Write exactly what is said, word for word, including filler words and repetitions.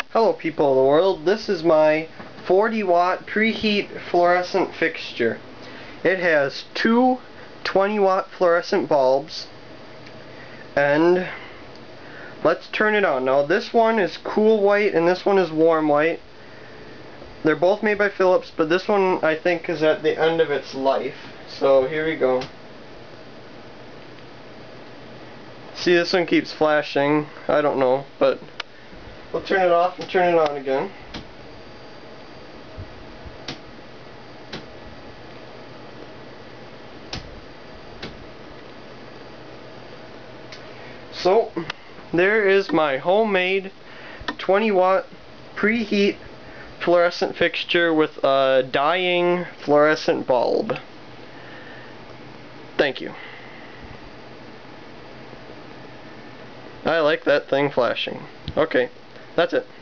Hello people of the world, this is my forty watt preheat fluorescent fixture. It has two twenty watt fluorescent bulbs, and let's turn it on. Now this one is cool white and this one is warm white. They're both made by Philips, but this one I think is at the end of its life. So here we go. See, this one keeps flashing. I don't know, but we'll turn it off and turn it on again. So, there is my homemade twenty watt preheat fluorescent fixture with a dying fluorescent bulb. Thank you. I like that thing flashing. Okay, that's it.